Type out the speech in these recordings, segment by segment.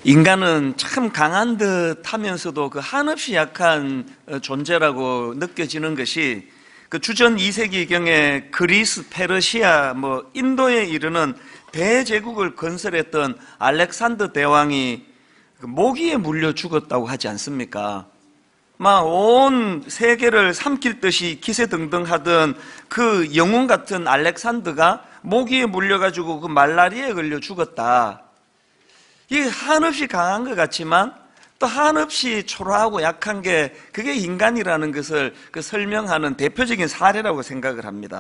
인간은 참 강한 듯 하면서도 그 한없이 약한 존재라고 느껴지는 것이 그 주전 2세기경에 그리스, 페르시아, 인도에 이르는 대제국을 건설했던 알렉산더 대왕이 모기에 물려 죽었다고 하지 않습니까? 막 온 세계를 삼킬 듯이 기세등등하던 그 영웅 같은 알렉산더가 모기에 물려가지고 그 말라리아에 걸려 죽었다. 이게 한없이 강한 것 같지만 또 한없이 초라하고 약한 게 그게 인간이라는 것을 설명하는 대표적인 사례라고 생각을 합니다.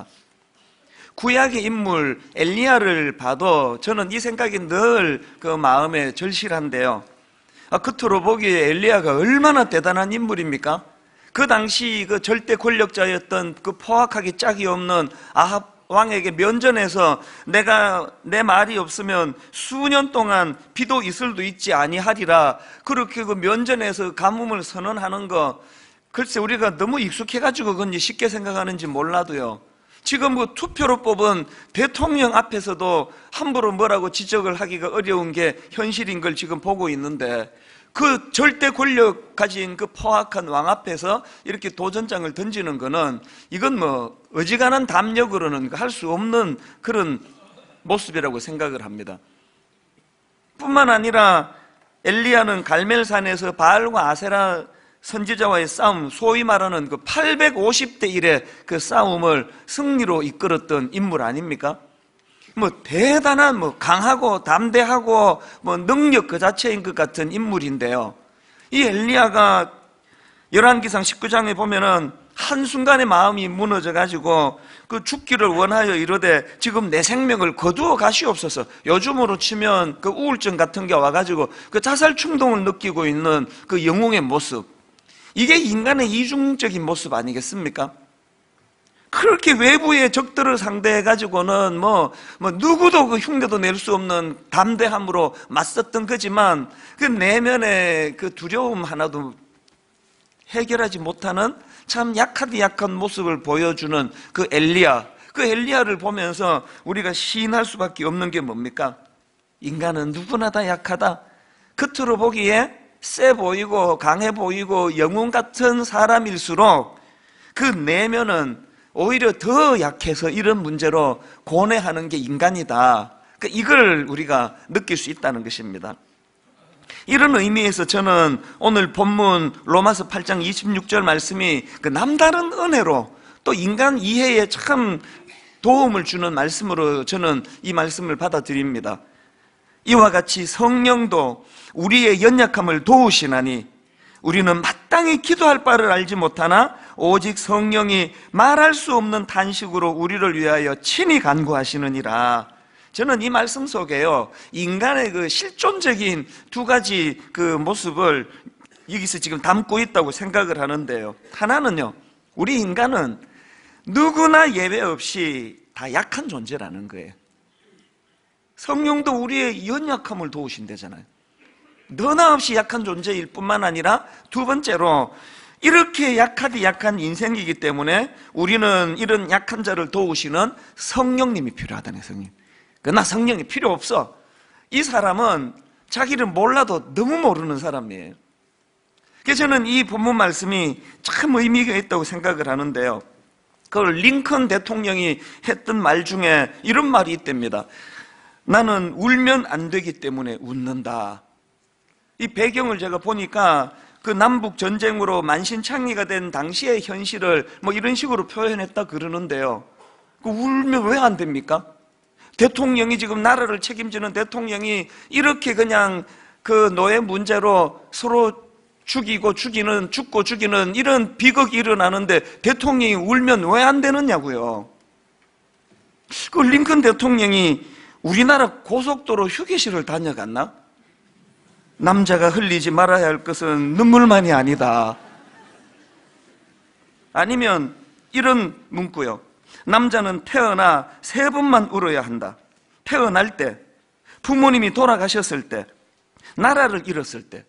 구약의 인물 엘리야를 봐도 저는 이 생각이 늘 그 마음에 절실한데요. 겉으로 보기에 엘리야가 얼마나 대단한 인물입니까? 그 당시 그 절대 권력자였던 그 포악하기 짝이 없는 아합 왕에게 면전에서 내가 내 말이 없으면 수년 동안 비도 이슬도 있지 아니하리라, 그렇게 그 면전에서 가뭄을 선언하는 거, 글쎄 우리가 너무 익숙해가지고 그건지 쉽게 생각하는지 몰라도요, 지금 그 투표로 뽑은 대통령 앞에서도 함부로 뭐라고 지적을 하기가 어려운 게 현실인 걸 지금 보고 있는데, 그 절대 권력 가진 그 포악한 왕 앞에서 이렇게 도전장을 던지는 거는 이건 어지간한 담력으로는 할 수 없는 그런 모습이라고 생각을 합니다. 뿐만 아니라 엘리야는 갈멜산에서 바알과 아세라 선지자와의 싸움, 소위 말하는 그 850대 1의 그 싸움을 승리로 이끌었던 인물 아닙니까? 대단한 강하고 담대하고 능력 그 자체인 것 같은 인물인데요. 이 엘리야가 열왕기상 19장에 보면은 한순간에 마음이 무너져 가지고 그 죽기를 원하여 이르되 지금 내 생명을 거두어 가시옵소서. 요즘으로 치면 그 우울증 같은 게 와가지고 그 자살 충동을 느끼고 있는 그 영웅의 모습, 이게 인간의 이중적인 모습 아니겠습니까? 그렇게 외부의 적들을 상대해가지고는 누구도 그 흉내도 낼 수 없는 담대함으로 맞섰던 거지만 그 내면의 그 두려움 하나도 해결하지 못하는 참 약하디 약한 모습을 보여주는 그 엘리야, 그 엘리야를 보면서 우리가 시인할 수밖에 없는 게 뭡니까? 인간은 누구나 다 약하다. 겉으로 보기에 세 보이고 강해 보이고 영웅 같은 사람일수록 그 내면은 오히려 더 약해서 이런 문제로 고뇌하는 게 인간이다. 이걸 우리가 느낄 수 있다는 것입니다. 이런 의미에서 저는 오늘 본문 로마서 8장 26절 말씀이 그 남다른 은혜로 또 인간 이해에 참 도움을 주는 말씀으로 저는 이 말씀을 받아들입니다. 이와 같이 성령도 우리의 연약함을 도우시나니 우리는 마땅히 기도할 바를 알지 못하나 오직 성령이 말할 수 없는 탄식으로 우리를 위하여 친히 간구하시느니라. 저는 이 말씀 속에요, 인간의 그 실존적인 두 가지 그 모습을 여기서 지금 담고 있다고 생각을 하는데요. 하나는요, 우리 인간은 누구나 예외 없이 다 약한 존재라는 거예요. 성령도 우리의 연약함을 도우신다잖아요. 너나 없이 약한 존재일 뿐만 아니라 두 번째로 이렇게 약하디 약한 인생이기 때문에 우리는 이런 약한 자를 도우시는 성령님이 필요하다네. 성령. 그러나 성령이 필요 없어. 이 사람은 자기를 몰라도 너무 모르는 사람이에요. 그래서 저는 이 본문 말씀이 참 의미가 있다고 생각을 하는데요, 그걸 링컨 대통령이 했던 말 중에 이런 말이 있답니다. 나는 울면 안 되기 때문에 웃는다. 이 배경을 제가 보니까 그 남북 전쟁으로 만신창이가 된 당시의 현실을 이런 식으로 표현했다 그러는데요, 그 울면 왜 안 됩니까? 대통령이 지금 나라를 책임지는 대통령이 이렇게 그냥 그 노예 문제로 서로 죽고 죽이는 이런 비극이 일어나는데 대통령이 울면 왜 안 되느냐고요. 그 링컨 대통령이 우리나라 고속도로 휴게실을 다녀갔나? 남자가 흘리지 말아야 할 것은 눈물만이 아니다. 아니면 이런 문구요, 남자는 태어나 3번만 울어야 한다. 태어날 때, 부모님이 돌아가셨을 때, 나라를 잃었을 때.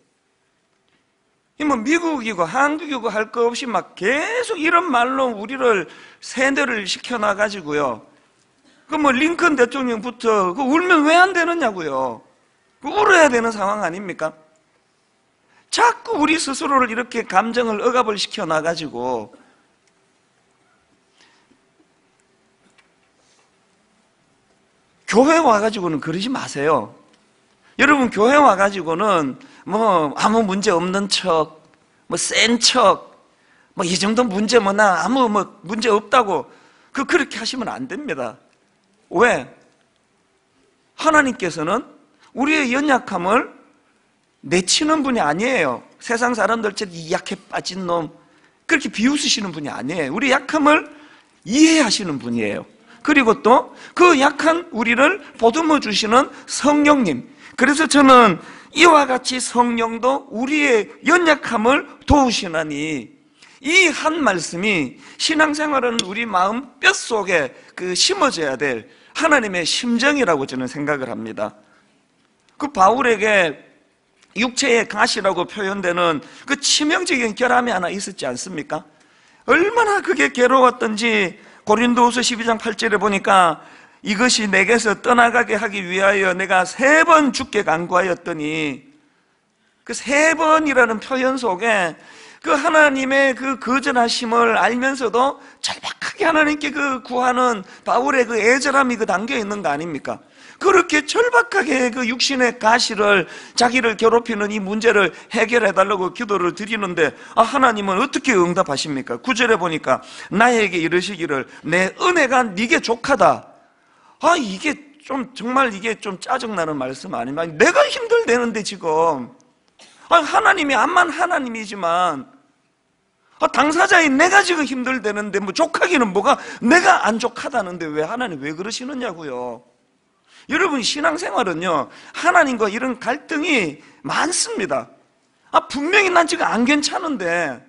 미국이고 한국이고 할 거 없이 계속 이런 말로 우리를 세뇌를 시켜놔가지고요, 링컨 대통령부터 울면 왜 안 되느냐고요. 울어야 되는 상황 아닙니까? 자꾸 우리 스스로를 이렇게 감정을 억압을 시켜 놔가지고 교회 와가지고는 그러지 마세요. 여러분, 교회 와가지고는 뭐 아무 문제 없는 척, 뭐 센 척, 뭐 이 정도 문제 나 아무 뭐 문제 없다고 그렇게 하시면 안 됩니다. 왜? 하나님께서는 우리의 연약함을 내치는 분이 아니에요. 세상 사람들처럼 이 약해 빠진 놈 그렇게 비웃으시는 분이 아니에요. 우리 약함을 이해하시는 분이에요. 그리고 또 그 약한 우리를 보듬어 주시는 성령님. 그래서 저는 이와 같이 성령도 우리의 연약함을 도우시나니 이 한 말씀이 신앙생활은 우리 마음 뼛속에 심어져야 될 하나님의 심정이라고 저는 생각을 합니다. 그 바울에게 육체의 가시라고 표현되는 그 치명적인 결함이 하나 있었지 않습니까? 얼마나 그게 괴로웠던지 고린도후서 12장 8절에 보니까 이것이 내게서 떠나가게 하기 위하여 내가 3번 죽게 간구하였더니 그 3번이라는 표현 속에 그 하나님의 그 거절하심을 알면서도 절박하게 하나님께 구하는 바울의 그 애절함이 담겨 있는 거 아닙니까? 그렇게 절박하게 그 육신의 가시를 자기를 괴롭히는 이 문제를 해결해 달라고 기도를 드리는데 하나님은 어떻게 응답하십니까? 9절에 보니까 나에게 이르시기를 내 은혜가 네게 족하다. 이게 정말 이게 좀 짜증나는 말씀 아닙니까? 내가 힘들대는데 지금 하나님이 암만 하나님이지만 당사자인 내가 지금 힘들대는데 뭐 족하기는 뭐가 내가 안 족하다는데 왜 하나님 왜 그러시느냐고요. 여러분, 신앙생활은요 하나님과 이런 갈등이 많습니다. 분명히 난 지금 안 괜찮은데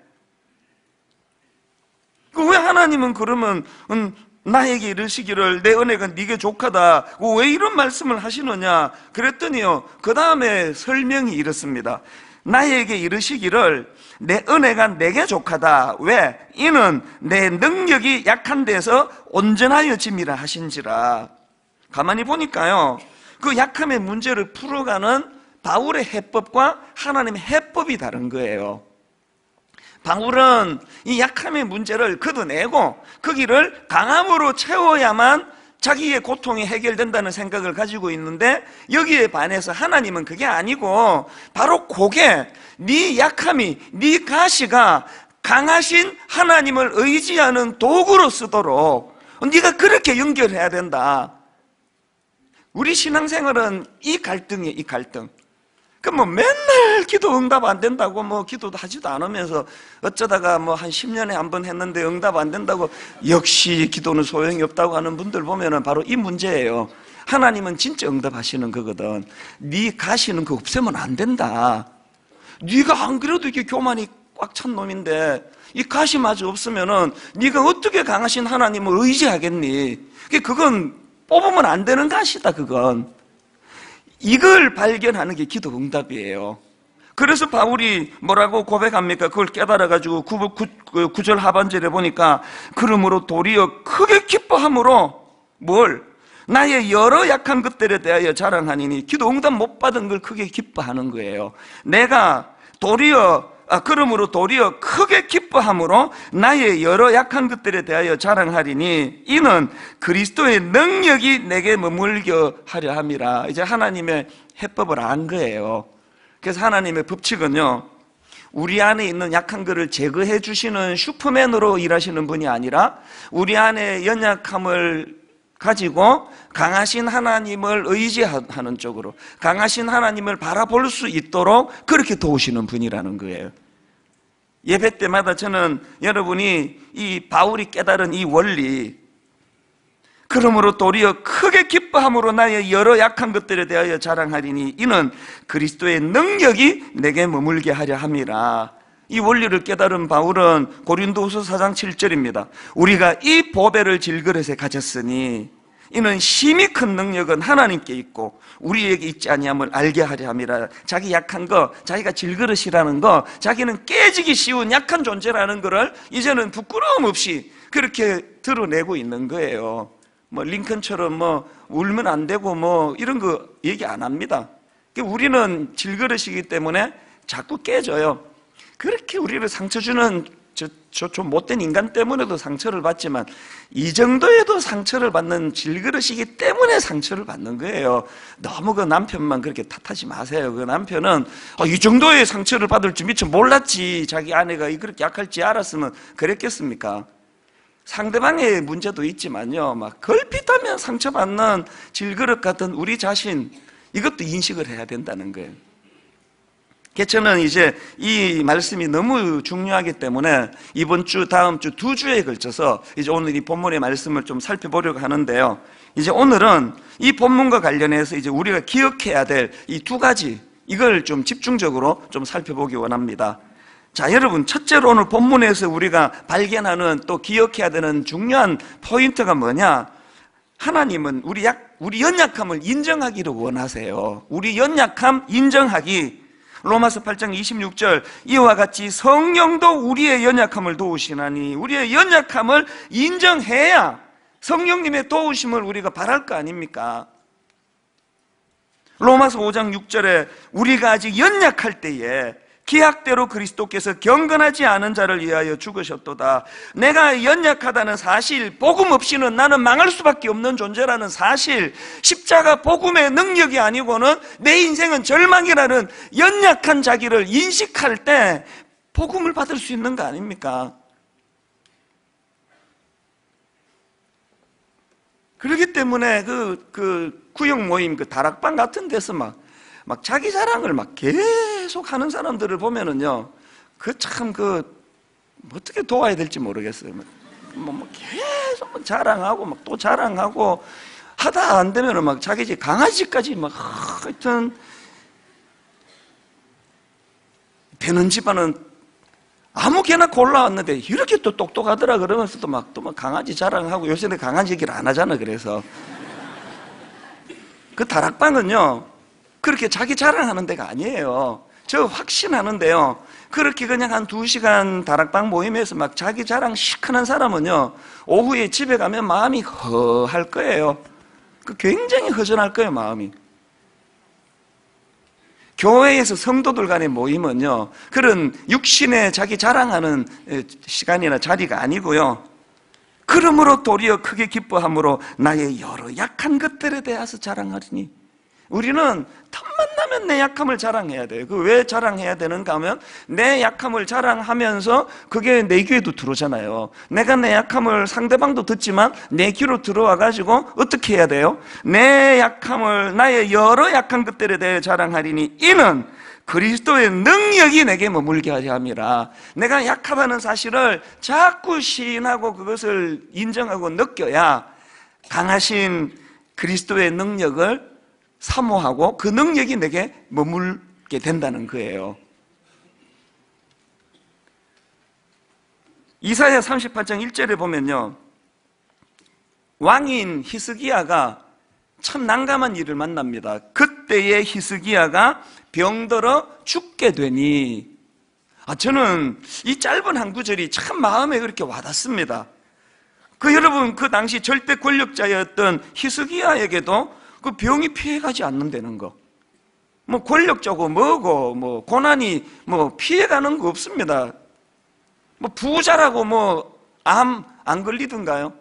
왜 하나님은 그러면 나에게 이르시기를 내 은혜가 네게 족하다 왜 이런 말씀을 하시느냐 그랬더니요 그 다음에 설명이 이렇습니다. 나에게 이르시기를 내 은혜가 내게 족하다. 왜? 이는 내 능력이 약한 데서 온전하여 짐이라 하신지라. 가만히 보니까요 그 약함의 문제를 풀어가는 바울의 해법과 하나님의 해법이 다른 거예요. 바울은 이 약함의 문제를 걷어내고 거기를 강함으로 채워야만 자기의 고통이 해결된다는 생각을 가지고 있는데 여기에 반해서 하나님은 그게 아니고 바로 그게 네 약함이 네 가시가 강하신 하나님을 의지하는 도구로 쓰도록 네가 그렇게 연결해야 된다. 우리 신앙생활은 이 갈등이에요. 이 갈등. 맨날 기도 응답 안 된다고 기도도 하지도 않으면서 어쩌다가 한 10년에 한 번 했는데 응답 안 된다고 역시 기도는 소용이 없다고 하는 분들 보면은 바로 이 문제예요. 하나님은 진짜 응답하시는 거거든. 네 가시는 거 없애면 안 된다. 네가 안 그래도 이게 교만이 꽉 찬 놈인데 이 가시마저 없으면은 네가 어떻게 강하신 하나님을 의지하겠니? 그건 뽑으면 안 되는 가시다. 그건. 이걸 발견하는 게 기도 응답이에요. 그래서 바울이 뭐라고 고백합니까? 그걸 깨달아가지고 9절 하반절에 보니까 그러므로 도리어 크게 기뻐함으로 뭘? 나의 여러 약한 것들에 대하여 자랑하니니 기도 응답 못 받은 걸 크게 기뻐하는 거예요. 내가 그러므로 도리어 크게 기뻐함으로 나의 여러 약한 것들에 대하여 자랑하리니 이는 그리스도의 능력이 내게 머물게 하려 함이라. 이제 하나님의 해법을 안 거예요. 그래서 하나님의 법칙은요 우리 안에 있는 약한 것을 제거해 주시는 슈퍼맨으로 일하시는 분이 아니라 우리 안에 연약함을 가지고 강하신 하나님을 의지하는 쪽으로 강하신 하나님을 바라볼 수 있도록 그렇게 도우시는 분이라는 거예요. 예배 때마다 저는 여러분이 이 바울이 깨달은 이 원리, 그러므로 도리어 크게 기뻐함으로 나의 여러 약한 것들에 대하여 자랑하리니 이는 그리스도의 능력이 내게 머물게 하려 함이라. 이 원리를 깨달은 바울은 고린도후서 4장 7절입니다. 우리가 이 보배를 질그릇에 가졌으니 이는 심히 큰 능력은 하나님께 있고 우리에게 있지 아니함을 알게 하려 함이라. 자기 약한 거, 자기가 질그릇이라는 거, 자기는 깨지기 쉬운 약한 존재라는 거를 이제는 부끄러움 없이 그렇게 드러내고 있는 거예요. 링컨처럼 울면 안 되고 이런 거 얘기 안 합니다. 우리는 질그릇이기 때문에 자꾸 깨져요. 그렇게 우리를 상처 주는 좀 못된 인간 때문에도 상처를 받지만 이 정도에도 상처를 받는 질그릇이기 때문에 상처를 받는 거예요. 너무 그 남편만 그렇게 탓하지 마세요. 그 남편은 이 정도의 상처를 받을 줄 미처 몰랐지. 자기 아내가 그렇게 약할지 알았으면 그랬겠습니까? 상대방의 문제도 있지만요, 막 걸핏하면 상처받는 질그릇 같은 우리 자신, 이것도 인식을 해야 된다는 거예요. 저는 이제 이 말씀이 너무 중요하기 때문에 이번 주, 다음 주 2주에 걸쳐서 이제 오늘 이 본문의 말씀을 좀 살펴보려고 하는데요. 이제 오늘은 이 본문과 관련해서 이제 우리가 기억해야 될 이 2가지, 이걸 좀 집중적으로 좀 살펴보기 원합니다. 자, 여러분, 첫째로 오늘 본문에서 우리가 발견하는 또 기억해야 되는 중요한 포인트가 뭐냐? 하나님은 우리 연약함을 인정하기를 원하세요. 우리 연약함 인정하기. 로마서 8장 26절, 이와 같이 성령도 우리의 연약함을 도우시나니, 우리의 연약함을 인정해야 성령님의 도우심을 우리가 바랄 거 아닙니까? 로마서 5장 6절에 우리가 아직 연약할 때에 기약대로 그리스도께서 경건하지 않은 자를 위하여 죽으셨도다. 내가 연약하다는 사실, 복음 없이는 나는 망할 수밖에 없는 존재라는 사실, 십자가 복음의 능력이 아니고는 내 인생은 절망이라는 연약한 자기를 인식할 때 복음을 받을 수 있는 거 아닙니까? 그렇기 때문에 그 구역 모임, 그 다락방 같은 데서 막 자기 자랑을 막 계속 하는 사람들을 보면은요, 어떻게 도와야 될지 모르겠어요. 계속 자랑하고, 막 또 자랑하고, 하다 안 되면은 막 자기 집 강아지까지 막, 하여튼, 되는 집안은 아무 개나 골라왔는데, 이렇게 또 똑똑하더라 그러면서 또 막 강아지 자랑하고, 요새는 강아지 얘기를 안 하잖아, 그래서. 그 다락방은요, 그렇게 자기 자랑하는 데가 아니에요. 저 확신하는데요, 그렇게 그냥 한 2시간 다락방 모임에서 막 자기 자랑 시큰한 사람은요, 오후에 집에 가면 마음이 허할 거예요. 굉장히 허전할 거예요, 마음이. 교회에서 성도들 간의 모임은요, 그런 육신의 자기 자랑하는 시간이나 자리가 아니고요, 그러므로 도리어 크게 기뻐함으로 나의 여러 약한 것들에 대해서 자랑하리니. 우리는 틈만 나면 내 약함을 자랑해야 돼요. 왜 자랑해야 되는가 하면 내 약함을 자랑하면서 그게 내 귀에도 들어오잖아요. 내가 내 약함을 상대방도 듣지만 내 귀로 들어와 가지고 어떻게 해야 돼요? 내 약함을, 나의 여러 약한 것들에 대해 자랑하리니 이는 그리스도의 능력이 내게 머물게 하려 함이라. 내가 약하다는 사실을 자꾸 시인하고 그것을 인정하고 느껴야 강하신 그리스도의 능력을 사모하고 그 능력이 내게 머물게 된다는 거예요. 이사야 38장 1절에 보면요, 왕인 히스기야가 참 난감한 일을 만납니다. 그때의 히스기야가 병들어 죽게 되니, 저는 이 짧은 한 구절이 참 마음에 그렇게 와닿습니다. 여러분, 그 당시 절대 권력자였던 히스기야에게도 그 병이 피해가지 않는다는 거. 권력자고 뭐고, 고난이 피해가는 거 없습니다. 부자라고 암 안 걸리던가요?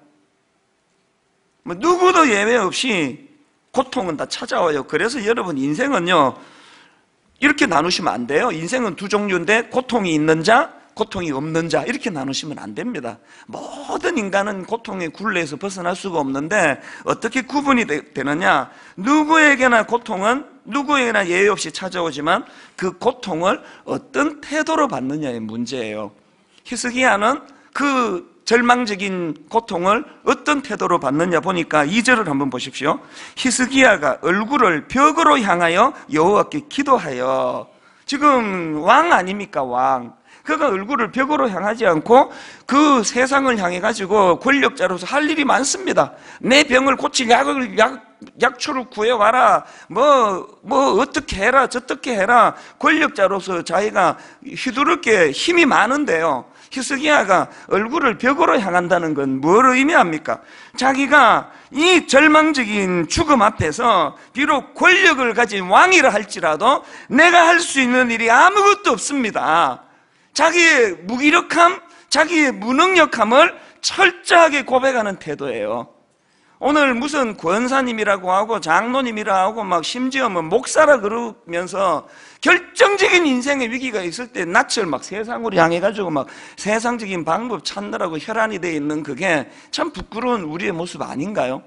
누구도 예외 없이 고통은 다 찾아와요. 그래서 여러분, 인생은요, 이렇게 나누시면 안 돼요. 인생은 2 종류인데, 고통이 있는 자, 고통이 없는 자, 이렇게 나누시면 안 됩니다. 모든 인간은 고통의 굴레에서 벗어날 수가 없는데 어떻게 구분이 되느냐? 누구에게나 고통은 누구에게나 예외 없이 찾아오지만 그 고통을 어떤 태도로 받느냐의 문제예요. 히스기야는 그 절망적인 고통을 어떤 태도로 받느냐 보니까 2절을 한번 보십시오. 히스기야가 얼굴을 벽으로 향하여 여호와께 기도하여. 지금 왕 아닙니까, 왕. 그가 얼굴을 벽으로 향하지 않고 그 세상을 향해 가지고 권력자로서 할 일이 많습니다. 내 병을 고칠 약초를 구해와라. 어떻게 해라, 저떻게 해라. 권력자로서 자기가 휘두를 게 힘이 많은데요. 히스기야가 얼굴을 벽으로 향한다는 건 뭘 의미합니까? 자기가 이 절망적인 죽음 앞에서 비록 권력을 가진 왕이라 할지라도 내가 할 수 있는 일이 아무것도 없습니다. 자기의 무기력함, 자기의 무능력함을 철저하게 고백하는 태도예요. 오늘 무슨 권사님이라고 하고 장로님이라고 하고 막 심지어 목사라 그러면서 결정적인 인생의 위기가 있을 때 낯을 막 세상으로 향해 가지고 막 세상적인 방법 찾느라고 혈안이 되어 있는 그게 참 부끄러운 우리의 모습 아닌가요?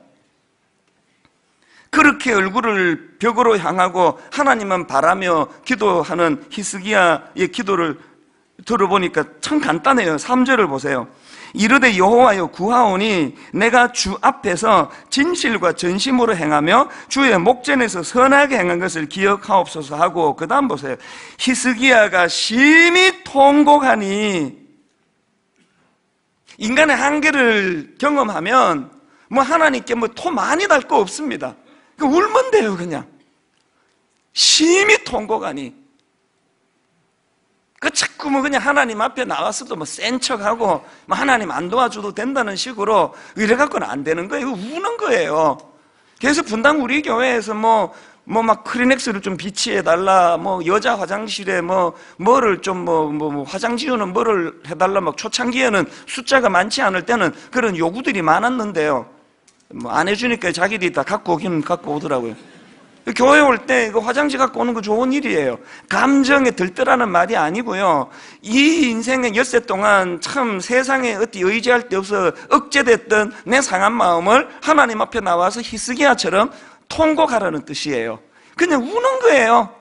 그렇게 얼굴을 벽으로 향하고 하나님은 바라며 기도하는 히스기야의 기도를 들어보니까 참 간단해요. 3절을 보세요. 이르되 여호와여 구하오니 내가 주 앞에서 진실과 전심으로 행하며 주의 목전에서 선하게 행한 것을 기억하옵소서 하고, 그 다음 보세요. 히스기야가 심히 통곡하니, 인간의 한계를 경험하면 하나님께 토 많이 달 거 없습니다. 울면 돼요. 그냥 심히 통곡하니, 자꾸 그냥 하나님 앞에 나와서도 센 척하고 하나님 안 도와줘도 된다는 식으로 이래갖고는 안 되는 거예요. 우는 거예요. 그래서 분당 우리 교회에서 막 크리넥스를 좀 비치해달라, 여자 화장실에 뭐를 좀 화장 지우는 뭐를 해달라, 막 초창기에는 숫자가 많지 않을 때는 그런 요구들이 많았는데요. 안 해주니까 자기들이 다 갖고 오긴 갖고 오더라고요. 교회 올 때 화장지 갖고 오는 거 좋은 일이에요. 감정에 들떠라는 말이 아니고요. 이 인생의 엿새 동안 참 세상에 어디 의지할 데 없어 억제됐던 내 상한 마음을 하나님 앞에 나와서 히스기야처럼 통곡하라는 뜻이에요. 그냥 우는 거예요.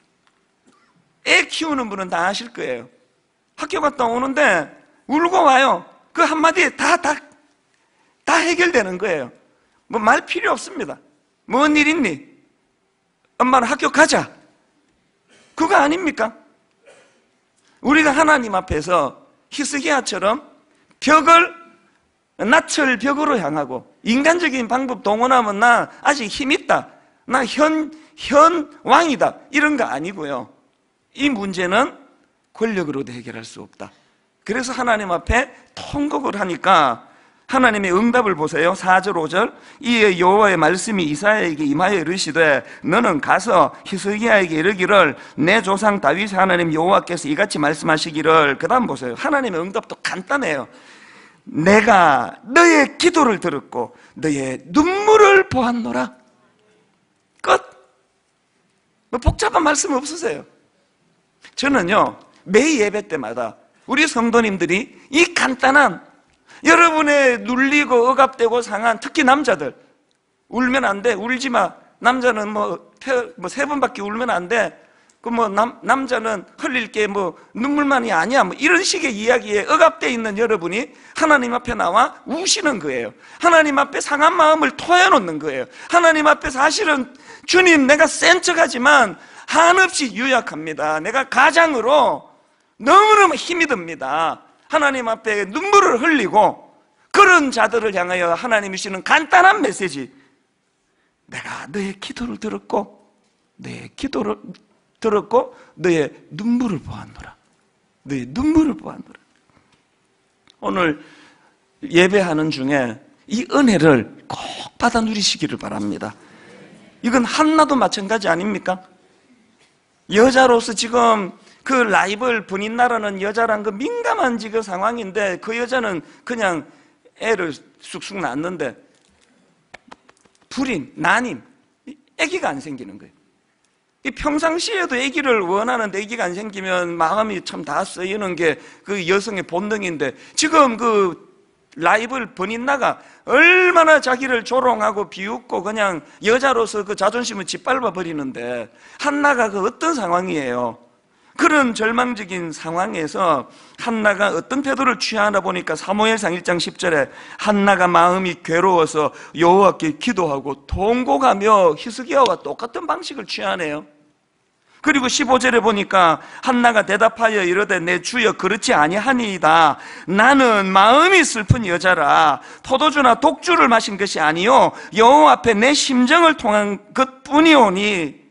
애 키우는 분은 다 아실 거예요. 학교 갔다 오는데 울고 와요. 그 한마디에 다 해결되는 거예요. 말 필요 없습니다. 뭔 일 있니? 엄마는 학교 가자. 그거 아닙니까? 우리가 하나님 앞에서 히스기야처럼 낯을 벽으로 향하고, 인간적인 방법 동원하면 나 아직 힘 있다, 나 현 왕이다, 이런 거 아니고요. 이 문제는 권력으로도 해결할 수 없다. 그래서 하나님 앞에 통곡을 하니까 하나님의 응답을 보세요. 4절 5절. 이에 여호와의 말씀이 이사야에게 임하여 이르시되 너는 가서 히스기야에게 이르기를 내 조상 다윗의 하나님 여호와께서 이같이 말씀하시기를. 그 다음 보세요. 하나님의 응답도 간단해요. 내가 너의 기도를 들었고 너의 눈물을 보았노라. 끝. 복잡한 말씀 없으세요. 저는요, 매 예배 때마다 우리 성도님들이 이 간단한, 여러분의 눌리고 억압되고 상한, 특히 남자들, 울면 안 돼, 울지 마. 남자는 3번밖에 울면 안 돼. 남자는 흘릴 게 눈물만이 아니야. 이런 식의 이야기에 억압되어 있는 여러분이 하나님 앞에 나와 우시는 거예요. 하나님 앞에 상한 마음을 토해놓는 거예요. 하나님 앞에 사실은 주님, 내가 센 척하지만 한없이 유약합니다. 내가 가장으로 너무너무 힘이 듭니다. 하나님 앞에 눈물을 흘리고, 그런 자들을 향하여 하나님이 주시는 간단한 메시지. 내가 너의 기도를 들었고 너의 눈물을 보았노라. 너의 눈물을 보았노라. 오늘 예배하는 중에 이 은혜를 꼭 받아 누리시기를 바랍니다. 이건 한나도 마찬가지 아닙니까? 여자로서 지금 그 라이벌 분인나라는 여자란 그 민감한 지금 상황인데, 그 여자는 그냥 애를 쑥쑥 낳았는데 불임, 난임, 아기가 안 생기는 거예요. 이 평상시에도 아기를 원하는데 아기가 안 생기면 마음이 참 다 쓰이는 게 그 여성의 본능인데, 지금 그 라이벌 번인나가 얼마나 자기를 조롱하고 비웃고 그냥 여자로서 그 자존심을 짓밟아 버리는데, 한나가 그 어떤 상황이에요? 그런 절망적인 상황에서 한나가 어떤 태도를 취하나 보니까 사무엘상 1장 10절에 한나가 마음이 괴로워서 여호와께 기도하고 통곡하며 히스기야와 똑같은 방식을 취하네요. 그리고 15절에 보니까 한나가 대답하여 이르되 내 주여 그렇지 아니하니이다. 나는 마음이 슬픈 여자라. 포도주나 독주를 마신 것이 아니요 여호와 앞에 내 심정을 통한 것뿐이오니.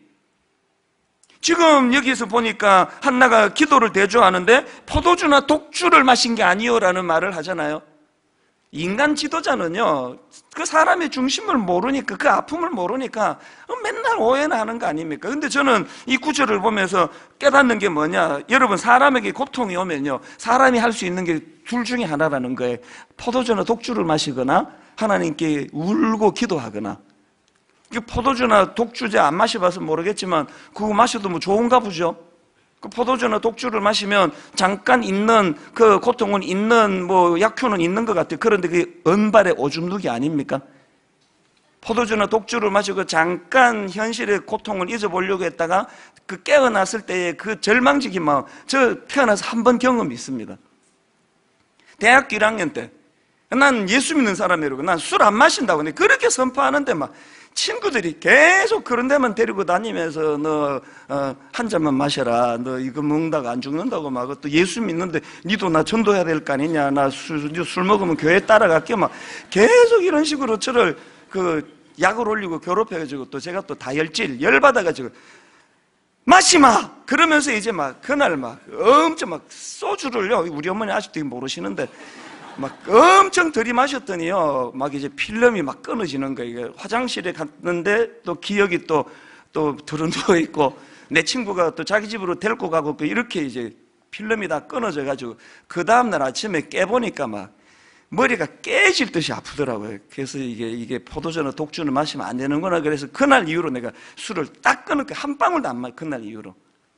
지금 여기서 보니까 한나가 기도를 대조하는데 포도주나 독주를 마신 게 아니요라는 말을 하잖아요. 인간 지도자는요, 그 사람의 중심을 모르니까, 그 아픔을 모르니까 맨날 오해나 하는 거 아닙니까? 근데 저는 이 구절을 보면서 깨닫는 게 뭐냐, 여러분, 사람에게 고통이 오면요, 사람이 할 수 있는 게 둘 중에 하나라는 거예요. 포도주나 독주를 마시거나 하나님께 울고 기도하거나. 포도주나 독주제 안 마셔봐서 모르겠지만 그거 마셔도 뭐 좋은가 보죠. 그 포도주나 독주를 마시면 잠깐 있는 그 고통은 있는, 뭐 약효는 있는 것 같아요. 그런데 그게 은발의 오줌 누기 아닙니까? 포도주나 독주를 마시고 잠깐 현실의 고통을 잊어보려고 했다가 그 깨어났을 때의 그 절망적인 마음, 저 태어나서 한 번 경험이 있습니다. 대학교 1학년 때 난 예수 믿는 사람이라고 난 술 안 마신다고 그렇게 선포하는데 막 친구들이 계속 그런 데만 데리고 다니면서 너 한 잔만 마셔라, 너 이거 먹다가 안 죽는다고 막, 또 예수 믿는데 니도 나 전도해야 될 거 아니냐, 나 술 먹으면 교회 따라갈게, 막 계속 이런 식으로 저를 그 약을 올리고 괴롭혀가지고 또 제가 또 다혈질 열받아가지고 마시마 그러면서 이제 막 그날 막 엄청 막 소주를요, 우리 어머니 아직도 모르시는데 막 엄청 들이마셨더니요, 막 이제 필름이 막 끊어지는 거예요. 화장실에 갔는데 또 기억이 또 드러누워 있고, 내 친구가 또 자기 집으로 데리고 가고 이렇게 이제 필름이 다 끊어져가지고 그 다음날 아침에 깨보니까 막 머리가 깨질 듯이 아프더라고요. 그래서 이게 포도주나 독주는 마시면 안 되는구나. 그래서 그날 이후로 내가 술을 딱 끊을게, 한 방울도 안 마셔. 그날 이후로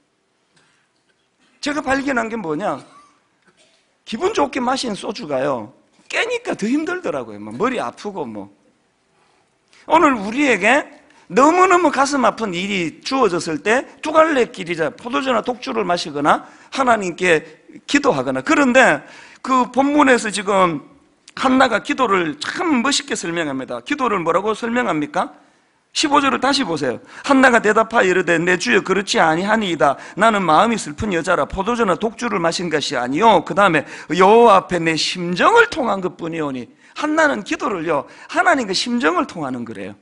제가 발견한 게 뭐냐, 기분 좋게 마신 소주가요, 깨니까 더 힘들더라고요. 뭐 머리 아프고 뭐. 오늘 우리에게 너무너무 가슴 아픈 일이 주어졌을 때 두 갈래 길이자 포도주나 독주를 마시거나 하나님께 기도하거나. 그런데 그 본문에서 지금 한나가 기도를 참 멋있게 설명합니다. 기도를 뭐라고 설명합니까? 15절을 다시 보세요. 한나가 대답하여 이르되 내 주여 그렇지 아니하니이다. 나는 마음이 슬픈 여자라. 포도주나 독주를 마신 것이 아니요 그 다음에 여호와 앞에 내 심정을 통한 것뿐이오니. 한나는 기도를요, 하나님과 심정을 통하는 거래요.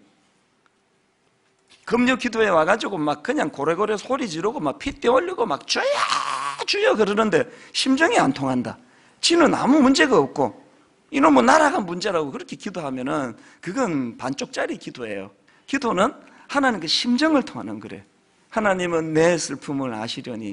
금요 기도에 와가지고 막 그냥 고래고래 소리 지르고 막 핏대 올리고 막 주여 주여 그러는데 심정이 안 통한다. 지는 아무 문제가 없고 이놈은 나라가 문제라고 그렇게 기도하면은 그건 반쪽짜리 기도예요. 기도는 하나님께 심정을 통하는 거래. 하나님은 내 슬픔을 아시려니.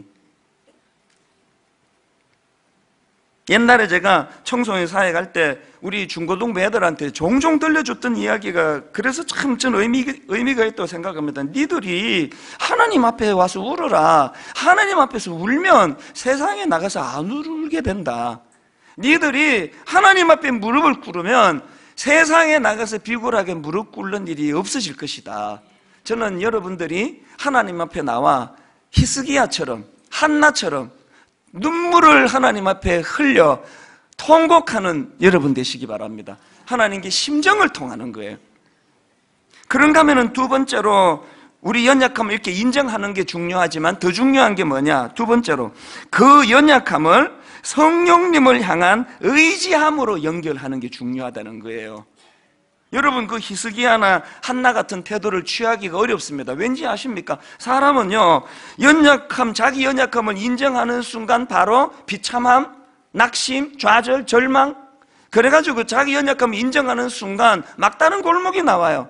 옛날에 제가 청소년 사회 갈 때 우리 중고등부 애들한테 종종 들려줬던 이야기가, 그래서 참 전 의미가 있다고 생각합니다. 니들이 하나님 앞에 와서 울어라. 하나님 앞에서 울면 세상에 나가서 안 울게 된다. 니들이 하나님 앞에 무릎을 꿇으면 세상에 나가서 비굴하게 무릎 꿇는 일이 없어질 것이다. 저는 여러분들이 하나님 앞에 나와 히스기야처럼, 한나처럼 눈물을 하나님 앞에 흘려 통곡하는 여러분 되시기 바랍니다. 하나님께 심정을 통하는 거예요. 그런가 하면은 두 번째로 우리 연약함을 이렇게 인정하는 게 중요하지만 더 중요한 게 뭐냐? 두 번째로 그 연약함을 성령님을 향한 의지함으로 연결하는 게 중요하다는 거예요. 여러분, 그 히스기야나 한나 같은 태도를 취하기가 어렵습니다. 왠지 아십니까? 사람은요, 자기 연약함을 인정하는 순간 바로 비참함, 낙심, 좌절, 절망, 그래가지고 자기 연약함을 인정하는 순간 막다른 골목이 나와요.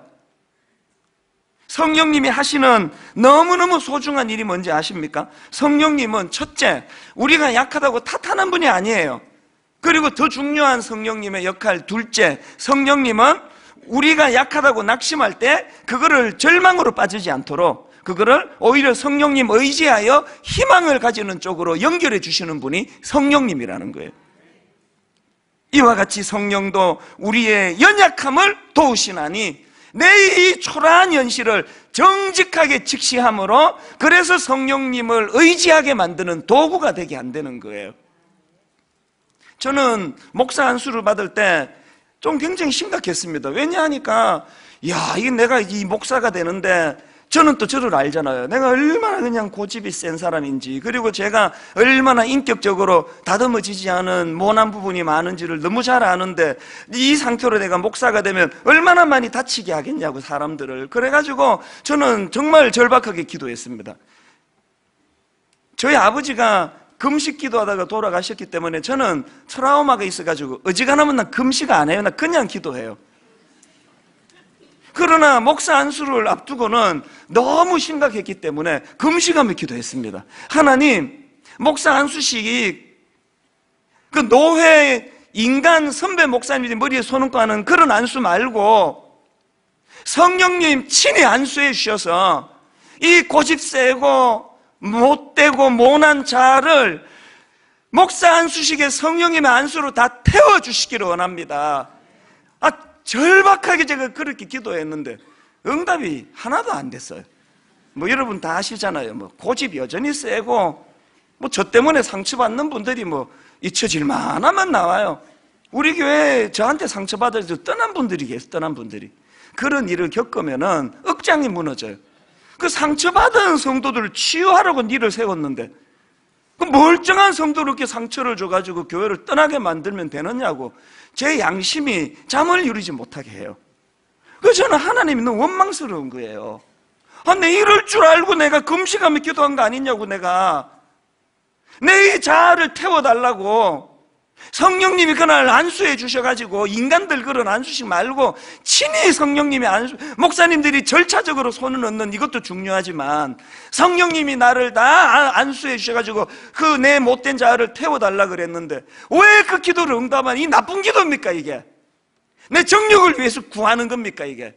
성령님이 하시는 너무너무 소중한 일이 뭔지 아십니까? 성령님은 첫째, 우리가 약하다고 탓하는 분이 아니에요. 그리고 더 중요한 성령님의 역할 둘째, 성령님은 우리가 약하다고 낙심할 때 그거를 절망으로 빠지지 않도록 그거를 오히려 성령님 의지하여 희망을 가지는 쪽으로 연결해 주시는 분이 성령님이라는 거예요. 이와 같이 성령도 우리의 연약함을 도우시나니 내 이 초라한 현실을 정직하게 직시함으로, 그래서 성령님을 의지하게 만드는 도구가 되게 안 되는 거예요. 저는 목사 안수를 받을 때 좀 굉장히 심각했습니다. 왜냐하니까 이게 내가 이 목사가 되는데 저는 또 저를 알잖아요. 내가 얼마나 그냥 고집이 센 사람인지, 그리고 제가 얼마나 인격적으로 다듬어지지 않은 모난 부분이 많은지를 너무 잘 아는데, 이 상태로 내가 목사가 되면 얼마나 많이 다치게 하겠냐고, 사람들을. 그래가지고 저는 정말 절박하게 기도했습니다. 저희 아버지가 금식 기도하다가 돌아가셨기 때문에 저는 트라우마가 있어가지고 어지간하면 나 금식 안 해요. 나 그냥 기도해요. 그러나 목사 안수를 앞두고는 너무 심각했기 때문에 금식하며 기도했습니다. 하나님, 목사 안수식이 그 노회 인간 선배 목사님들이 머리에 손 얹고 하는 그런 안수 말고 성령님 친히 안수해 주셔서 이 고집 세고 못되고 모난 자를 목사 안수식에 성령님의 안수로 다 태워주시기를 원합니다. 절박하게 제가 그렇게 기도했는데 응답이 하나도 안 됐어요. 뭐 여러분 다 아시잖아요. 뭐 고집 여전히 세고 뭐 저 때문에 상처받는 분들이 뭐 잊혀질 만하면 나와요. 우리 교회에 저한테 상처받아서 떠난 분들이 계세요. 떠난 분들이. 그런 일을 겪으면은 억장이 무너져요. 그 상처받은 성도들을 치유하라고 일을 세웠는데 그 멀쩡한 성도를 이렇게 상처를 줘가지고 교회를 떠나게 만들면 되느냐고 제 양심이 잠을 이루지 못하게 해요. 그래서 저는 하나님이 너무 원망스러운 거예요. 내 이럴 줄 알고 내가 금식하며 기도한 거 아니냐고. 내가 내 이 자아를 태워달라고 성령님이 그날 안수해 주셔가지고 인간들 그런 안수식 말고 친히 성령님이 안수, 목사님들이 절차적으로 손을 얹는 이것도 중요하지만 성령님이 나를 다 안수해 주셔가지고 그 내 못된 자아를 태워달라 그랬는데 왜 그 기도를 응답한 이 나쁜 기도입니까? 이게 내 정력을 위해서 구하는 겁니까? 이게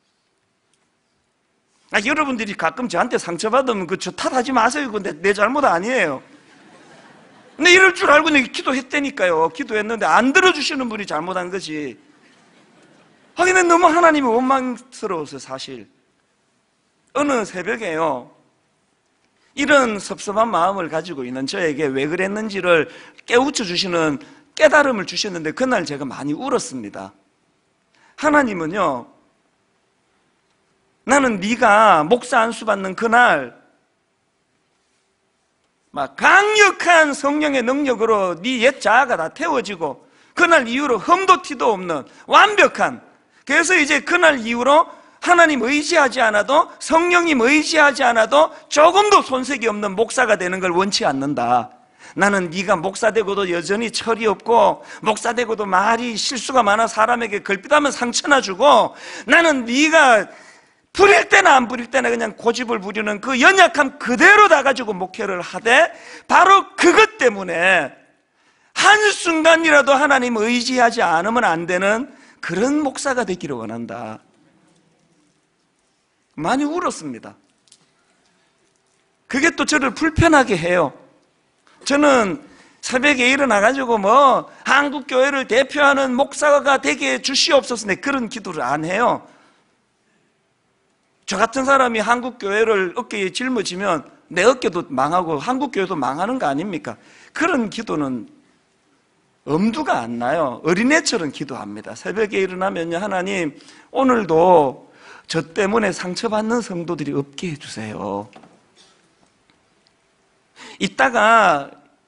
여러분들이 가끔 저한테 상처받으면 그 저 탓하지 마세요. 그거 내 잘못 아니에요. 근데 이럴 줄 알고 내가 기도했다니까요. 기도했는데 안 들어주시는 분이 잘못한 거지. 하긴 너무 하나님이 원망스러워서 사실 어느 새벽에요, 이런 섭섭한 마음을 가지고 있는 저에게 왜 그랬는지를 깨우쳐 주시는 깨달음을 주셨는데 그날 제가 많이 울었습니다. 하나님은요, 나는 네가 목사 안수 받는 그날 막 강력한 성령의 능력으로 네 옛 자아가 다 태워지고 그날 이후로 흠도 티도 없는 완벽한, 그래서 이제 그날 이후로 하나님 의지하지 않아도 성령님 의지하지 않아도 조금도 손색이 없는 목사가 되는 걸 원치 않는다. 나는 네가 목사 되고도 여전히 철이 없고 목사 되고도 말이 실수가 많아 사람에게 걸핏하면 상처나 주고 나는 네가 부릴 때나 안 부릴 때나 그냥 고집을 부리는 그 연약함 그대로 다 가지고 목회를 하되 바로 그것 때문에 한순간이라도 하나님 의지하지 않으면 안 되는 그런 목사가 되기를 원한다. 많이 울었습니다. 그게 또 저를 불편하게 해요. 저는 새벽에 일어나가지고 뭐 한국교회를 대표하는 목사가 되게 주시옵소서 내 그런 기도를 안 해요. 저 같은 사람이 한국교회를 어깨에 짊어지면 내 어깨도 망하고 한국교회도 망하는 거 아닙니까? 그런 기도는 엄두가 안 나요. 어린애처럼 기도합니다. 새벽에 일어나면요, 하나님 오늘도 저 때문에 상처받는 성도들이 없게 해주세요. 이따가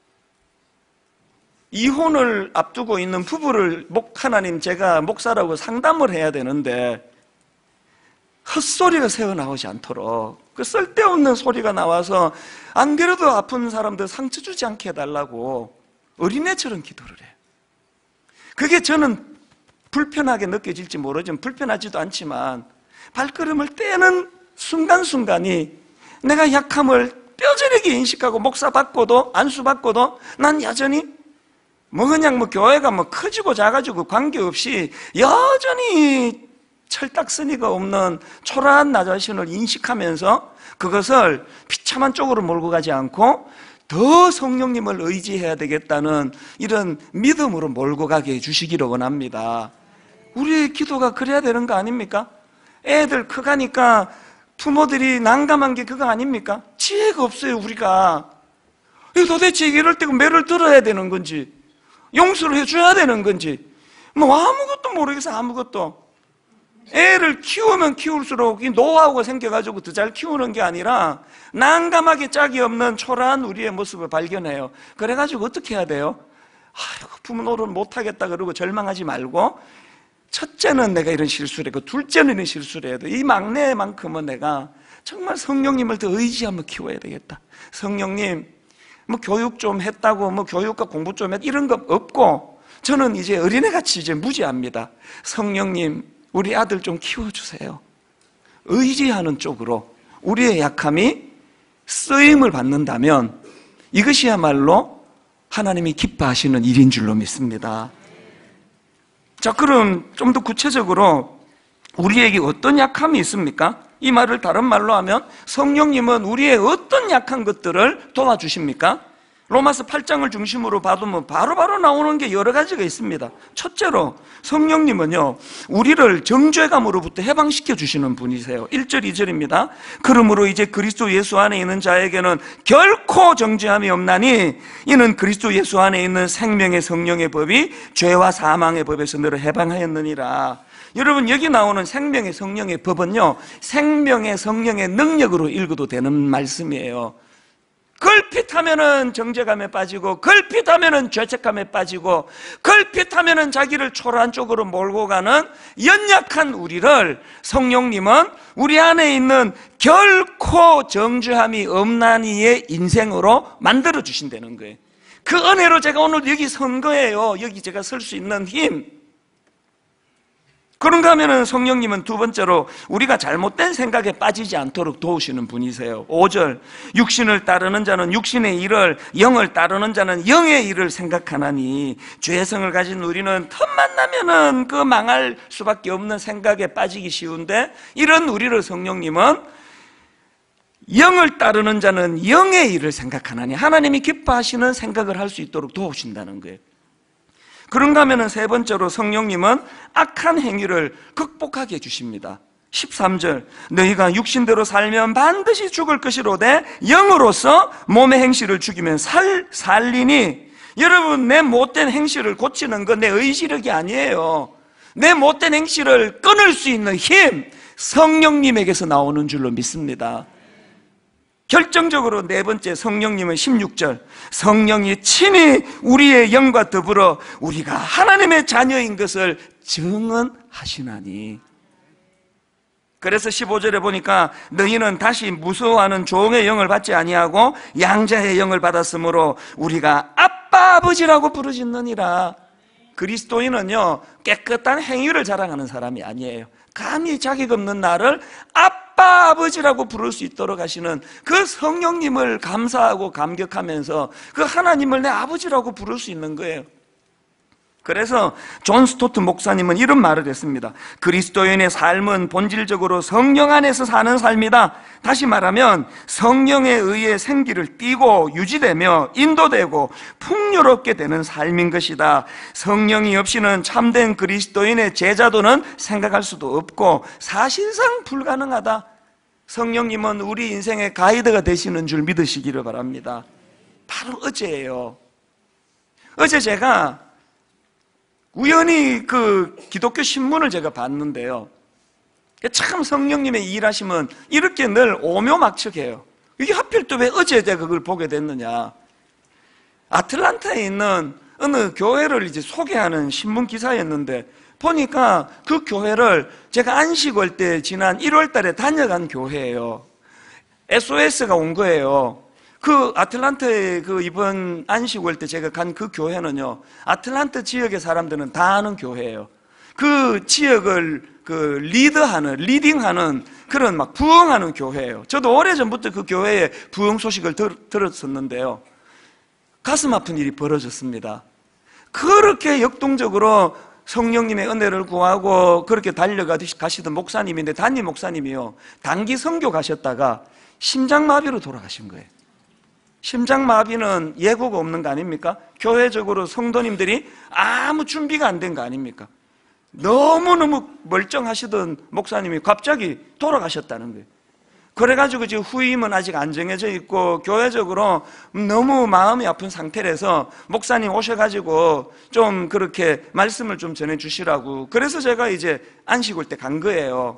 이혼을 앞두고 있는 부부를 하나님 제가 목사라고 상담을 해야 되는데 헛소리가 새어나오지 않도록 그 쓸데없는 소리가 나와서 안 그래도 아픈 사람들 상처 주지 않게 해달라고 어린애처럼 기도를 해요. 그게 저는 불편하게 느껴질지 모르지만 불편하지도 않지만 발걸음을 떼는 순간순간이 내가 약함을 뼈저리게 인식하고 목사 받고도 안수 받고도 난 여전히 뭐 그냥 뭐 교회가 뭐 커지고 작아지고 관계없이 여전히 철딱서니가 없는 초라한 나 자신을 인식하면서 그것을 비참한 쪽으로 몰고 가지 않고 더 성령님을 의지해야 되겠다는 이런 믿음으로 몰고 가게 해주시기를 원합니다. 우리의 기도가 그래야 되는 거 아닙니까? 애들 커가니까 부모들이 난감한 게 그거 아닙니까? 지혜가 없어요. 우리가 도대체 이럴 때 매를 들어야 되는 건지 용서를 해줘야 되는 건지 뭐 아무것도 모르겠어요. 아무것도. 애를 키우면 키울수록 이 노하우가 생겨가지고 더 잘 키우는 게 아니라 난감하게 짝이 없는 초라한 우리의 모습을 발견해요. 그래가지고 어떻게 해야 돼요? 아이고, 부모 노릇 못하겠다 그러고 절망하지 말고, 첫째는 내가 이런 실수를 했고 둘째는 이런 실수를 해야 돼. 이 막내만큼은 내가 정말 성령님을 더 의지하며 키워야 되겠다. 성령님, 뭐 교육 좀 했다고 뭐 교육과 공부 좀 했다 이런 거 없고, 저는 이제 어린애같이 이제 무지합니다. 성령님, 우리 아들 좀 키워주세요. 의지하는 쪽으로 우리의 약함이 쓰임을 받는다면 이것이야말로 하나님이 기뻐하시는 일인 줄로 믿습니다. 자, 그럼 좀 더 구체적으로 우리에게 어떤 약함이 있습니까? 이 말을 다른 말로 하면 성령님은 우리의 어떤 약한 것들을 도와주십니까? 로마서 8장을 중심으로 봐두면 바로바로 나오는 게 여러 가지가 있습니다. 첫째로 성령님은요, 우리를 정죄감으로부터 해방시켜 주시는 분이세요. 1절 2절입니다. 그러므로 이제 그리스도 예수 안에 있는 자에게는 결코 정죄함이 없나니 이는 그리스도 예수 안에 있는 생명의 성령의 법이 죄와 사망의 법에서 너를 해방하였느니라. 여러분, 여기 나오는 생명의 성령의 법은요, 생명의 성령의 능력으로 읽어도 되는 말씀이에요. 걸핏하면은 정죄감에 빠지고, 걸핏하면은 죄책감에 빠지고, 걸핏하면은 자기를 초라한 쪽으로 몰고 가는 연약한 우리를 성령님은 우리 안에 있는 결코 정죄함이 없나니의 인생으로 만들어 주신다는 거예요. 그 은혜로 제가 오늘 여기 선 거예요. 여기 제가 설 수 있는 힘. 그런가 하면은 성령님은 두 번째로 우리가 잘못된 생각에 빠지지 않도록 도우시는 분이세요. 5절, 육신을 따르는 자는 육신의 일을, 영을 따르는 자는 영의 일을 생각하나니, 죄성을 가진 우리는 틈만 나면은 그 망할 수밖에 없는 생각에 빠지기 쉬운데, 이런 우리를 성령님은 영을 따르는 자는 영의 일을 생각하나니, 하나님이 기뻐하시는 생각을 할 수 있도록 도우신다는 거예요. 그런가 하면 세 번째로 성령님은 악한 행위를 극복하게 해주십니다. 13절, 너희가 육신대로 살면 반드시 죽을 것이로되 영으로서 몸의 행실을 죽이면 살리니. 여러분, 내 못된 행실을 고치는 건 내 의지력이 아니에요. 내 못된 행실을 끊을 수 있는 힘, 성령님에게서 나오는 줄로 믿습니다. 결정적으로 네 번째, 성령님은 16절, 성령이 친히 우리의 영과 더불어 우리가 하나님의 자녀인 것을 증언하시나니. 그래서 15절에 보니까 너희는 다시 무서워하는 종의 영을 받지 아니하고 양자의 영을 받았으므로 우리가 아빠 아버지라고 부르짖느니라. 그리스도인은요, 깨끗한 행위를 자랑하는 사람이 아니에요. 감히 자격 없는 나를 아빠 아버지라고 부를 수 있도록 하시는 그 성령님을 감사하고 감격하면서 그 하나님을 내 아버지라고 부를 수 있는 거예요. 그래서 존 스토트 목사님은 이런 말을 했습니다. 그리스도인의 삶은 본질적으로 성령 안에서 사는 삶이다. 다시 말하면 성령에 의해 생기를 띠고 유지되며 인도되고 풍요롭게 되는 삶인 것이다. 성령이 없이는 참된 그리스도인의 제자도는 생각할 수도 없고 사실상 불가능하다. 성령님은 우리 인생의 가이드가 되시는 줄 믿으시기를 바랍니다. 바로 어제예요. 어제 제가 우연히 그 기독교 신문을 제가 봤는데요, 참 성령님의 일하심은 이렇게 늘 오묘막측해요. 이게 하필 또 왜 어제 제가 그걸 보게 됐느냐. 아틀란타에 있는 어느 교회를 이제 소개하는 신문 기사였는데, 보니까 그 교회를 제가 안식월 때 지난 1월 달에 다녀간 교회예요. SOS가 온 거예요. 그 아틀란타에 그 이번 안식월 때 제가 간 그 교회는요, 아틀란타 지역의 사람들은 다 아는 교회예요. 그 지역을 그 리딩하는 그런 막 부흥하는 교회예요. 저도 오래전부터 그 교회의 부흥 소식을 들었었는데요, 가슴 아픈 일이 벌어졌습니다. 그렇게 역동적으로 성령님의 은혜를 구하고 그렇게 달려가시던 목사님인데, 담임 목사님이요, 단기 선교 가셨다가 심장마비로 돌아가신 거예요. 심장마비는 예고가 없는 거 아닙니까? 교회적으로 성도님들이 아무 준비가 안 된 거 아닙니까? 너무너무 멀쩡하시던 목사님이 갑자기 돌아가셨다는 거예요. 그래가지고 지금 후임은 아직 안 정해져 있고 교회적으로 너무 마음이 아픈 상태라서 목사님 오셔가지고 좀 그렇게 말씀을 좀 전해주시라고. 그래서 제가 이제 안식 올 때 간 거예요.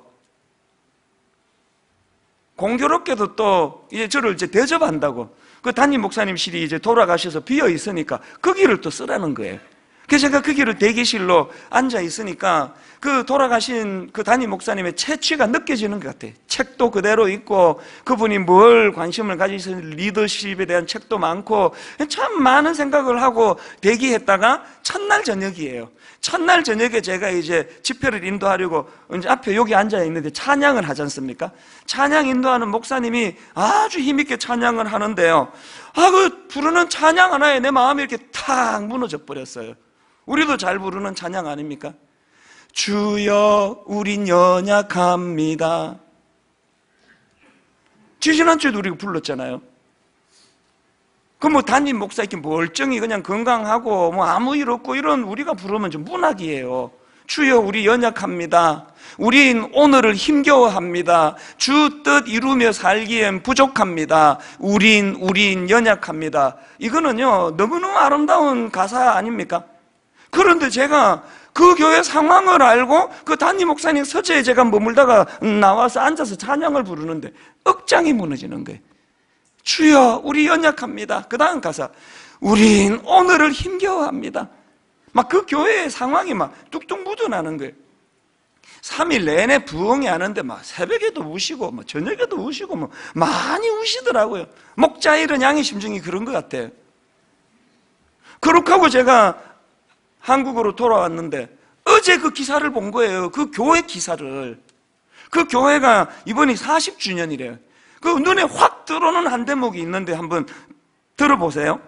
공교롭게도 또 이제 저를 이제 대접한다고. 그 담임 목사님실이 이제 돌아가셔서 비어 있으니까 거기를 또 쓰라는 거예요. 그래서 제가 거기를 대기실로 앉아 있으니까 그 돌아가신 그 담임 목사님의 채취가 느껴지는 것 같아요. 책도 그대로 있고 그분이 뭘 관심을 가지셔 리더십에 대한 책도 많고 참 많은 생각을 하고 대기했다가 첫날 저녁이에요. 첫날 저녁에 제가 이제 집회를 인도하려고 이제 앞에 여기 앉아 있는데 찬양을 하지 않습니까? 찬양 인도하는 목사님이 아주 힘있게 찬양을 하는데요. 그 부르는 찬양 하나에 내 마음이 이렇게 탁 무너져 버렸어요. 우리도 잘 부르는 찬양 아닙니까? 주여 우린 연약합니다. 지난주에도 우리가 불렀잖아요. 그 뭐 담임 목사 이렇게 멀쩡히 그냥 건강하고 뭐 아무 일 없고 이런 우리가 부르면 좀 문학이에요. 주여 우리 연약합니다. 우린 오늘을 힘겨워합니다. 주 뜻 이루며 살기엔 부족합니다. 우린 연약합니다. 이거는요 너무너무 아름다운 가사 아닙니까? 그런데 제가 그 교회 상황을 알고 그 담임 목사님 서재에 제가 머물다가 나와서 앉아서 찬양을 부르는데 억장이 무너지는 거예요. 주여 우리 연약합니다. 그 다음 가사 우린 오늘을 힘겨워합니다. 막 그 교회의 상황이 막 뚝뚝 묻어나는 거예요. 3일 내내 부흥이 하는데 막 새벽에도 우시고 뭐 저녁에도 우시고 뭐 많이 우시더라고요. 목자 잃은 양의 심정이 그런 것 같아요. 그렇게 하고 제가 한국으로 돌아왔는데 어제 그 기사를 본 거예요. 그 교회 기사를. 그 교회가 이번이 40주년이래요. 그 눈에 확 들어오는 한 대목이 있는데 한번 들어보세요.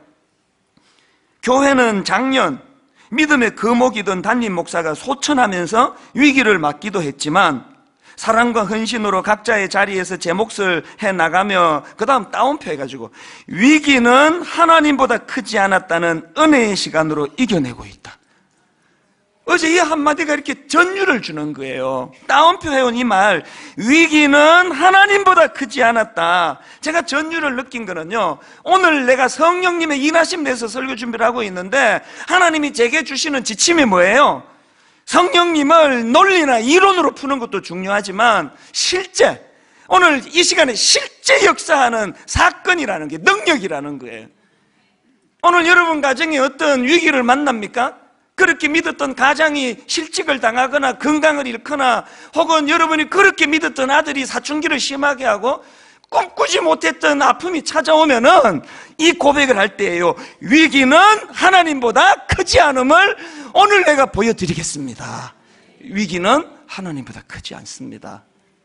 교회는 작년 믿음의 거목이던 담임 목사가 소천하면서 위기를 맞기도 했지만 사랑과 헌신으로 각자의 자리에서 제 몫을 해나가며 그 다음 따옴표 해가지고 위기는 하나님보다 크지 않았다는 은혜의 시간으로 이겨내고 있다. 어제 이 한마디가 이렇게 전율을 주는 거예요. 따옴표 해온 이 말, 위기는 하나님보다 크지 않았다. 제가 전율을 느낀 거는요, 오늘 내가 성령님의 인하심 내서 설교 준비를 하고 있는데 하나님이 제게 주시는 지침이 뭐예요? 성령님을 논리나 이론으로 푸는 것도 중요하지만 실제, 오늘 이 시간에 실제 역사하는 사건이라는 게 능력이라는 거예요. 오늘 여러분 가정에 어떤 위기를 만납니까? 그렇게 믿었던 가장이 실직을 당하거나 건강을 잃거나 혹은 여러분이 그렇게 믿었던 아들이 사춘기를 심하게 하고 꿈꾸지 못했던 아픔이 찾아오면은 이 고백을 할 때예요. 위기는 하나님보다 크지 않음을 오늘 내가 보여드리겠습니다. 위기는 하나님보다 크지 않습니다.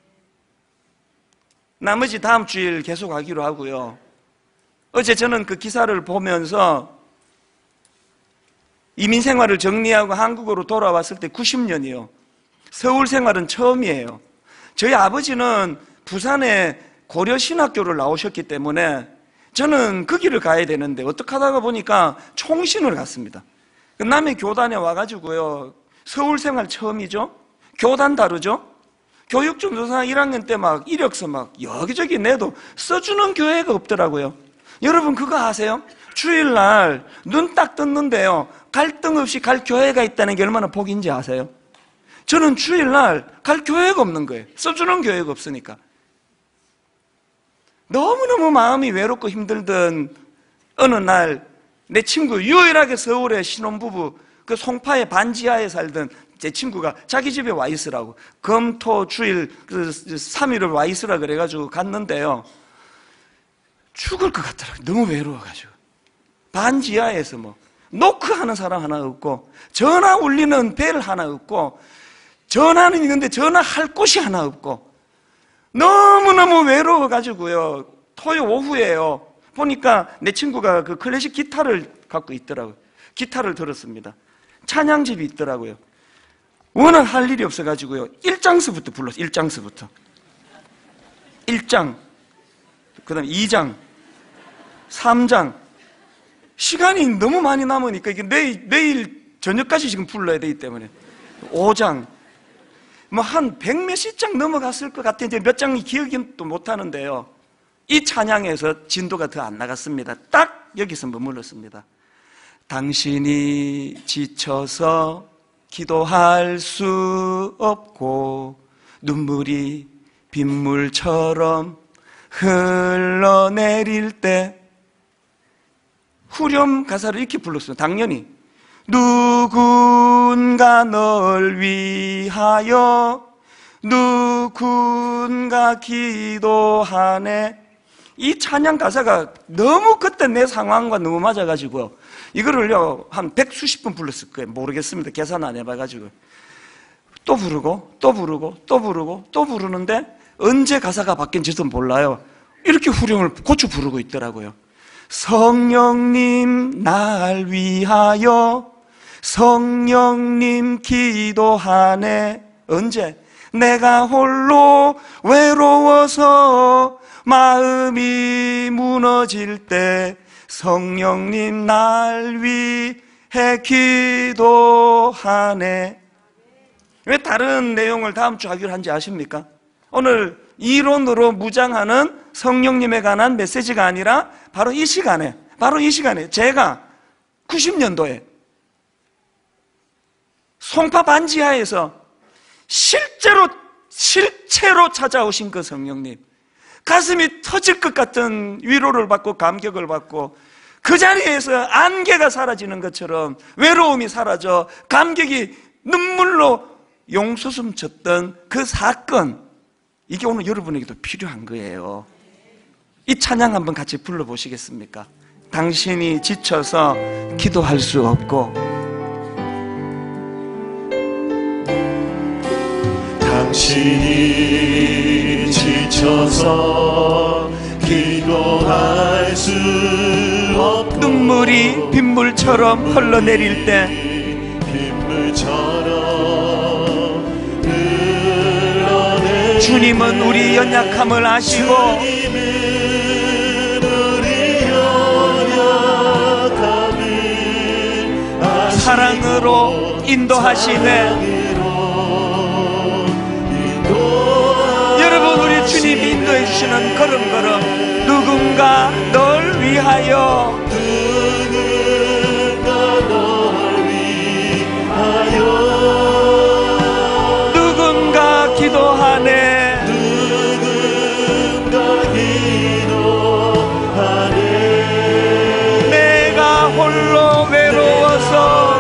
나머지 다음 주일 계속 하기로 하고요. 어제 저는 그 기사를 보면서 이민 생활을 정리하고 한국으로 돌아왔을 때 90년이요. 서울 생활은 처음이에요. 저희 아버지는 부산에 고려신학교를 나오셨기 때문에 저는 그 길을 가야 되는데 어떻게 하다가 보니까 총신을 갔습니다. 남의 교단에 와가지고요. 서울 생활 처음이죠. 교단 다르죠. 교육전도사 1학년 때 막 이력서 막 여기저기 내도 써주는 교회가 없더라고요. 여러분 그거 아세요? 주일날 눈 딱 떴는데요. 갈등 없이 갈 교회가 있다는 게 얼마나 복인지 아세요? 저는 주일날 갈 교회가 없는 거예요. 써주는 교회가 없으니까. 너무너무 마음이 외롭고 힘들던 어느 날 내 친구 유일하게 서울의 신혼부부 그 송파의 반지하에 살던 제 친구가 자기 집에 와 있으라고 금, 토, 주일 그 3일을 와 있으라 그래가지고 갔는데요. 죽을 것 같더라고요. 너무 외로워가지고. 반지하에서 뭐 노크하는 사람 하나 없고 전화 울리는 벨 하나 없고 전화는 있는데 전화할 곳이 하나 없고 너무너무 외로워가지고요. 토요 오후에요. 보니까 내 친구가 그 클래식 기타를 갖고 있더라고요. 기타를 들었습니다. 찬양집이 있더라고요. 워낙 할 일이 없어가지고요. 1장서부터 불렀어요. 1장서부터. 1장, 그 다음에 2장, 3장. 시간이 너무 많이 남으니까 이게 내일 저녁까지 지금 불러야 되기 때문에 5장. 뭐 한 100몇십 장 넘어갔을 것 같은데 몇 장이 기억이 또 못하는데요, 이 찬양에서 진도가 더 안 나갔습니다. 딱 여기서 머물렀습니다. 당신이 지쳐서 기도할 수 없고 눈물이 빗물처럼 흘러내릴 때, 후렴 가사를 이렇게 불렀어요. 당연히 누군가 널 위하여 누군가 기도하네. 이 찬양 가사가 너무 그때 내 상황과 너무 맞아가지고 이거를요 한 100수십 번 불렀을 거예요. 모르겠습니다. 계산 안 해봐가지고 또 부르고 또 부르고 또 부르고 또 부르는데 언제 가사가 바뀐지도 몰라요. 이렇게 후렴을 고쳐 부르고 있더라고요. 성령님 날 위하여 성령님 기도하네. 언제? 내가 홀로 외로워서 마음이 무너질 때 성령님 날 위해 기도하네. 왜 다른 내용을 다음 주 하기로 한지 아십니까? 오늘 이론으로 무장하는 성령님에 관한 메시지가 아니라 바로 이 시간에 제가 90년도에 송파 반지하에서 실체로 찾아오신 그 성령님, 가슴이 터질 것 같은 위로를 받고 감격을 받고 그 자리에서 안개가 사라지는 것처럼 외로움이 사라져 감격이 눈물로 용솟음 쳤던 그 사건, 이게 오늘 여러분에게도 필요한 거예요. 이 찬양 한번 같이 불러보시겠습니까? 당신이 지쳐서 기도할 수 없고 당신이 지쳐서 기도할 수 없고 눈물이 빗물처럼 흘러내릴 때 빗물처럼 흘러내릴 주님은 우리 연약함을 아시고 주님은 우리 연약함을 아시고 사랑으로 인도하시네. 여러분, 우리 주님이 인도해 주시는 걸음걸음, 누군가 널 위하여 누군가 기도하네. 내가 홀로 외로워서